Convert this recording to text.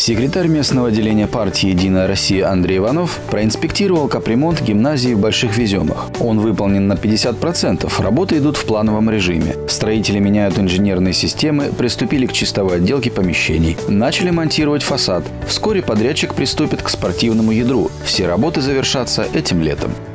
Секретарь местного отделения партии «Единая Россия» Андрей Иванов проинспектировал капремонт гимназии в Больших Веземах. Он выполнен на 50%, работы идут в плановом режиме. Строители меняют инженерные системы, приступили к чистовой отделке помещений. Начали монтировать фасад. Вскоре подрядчик приступит к спортивному ядру. Все работы завершатся этим летом.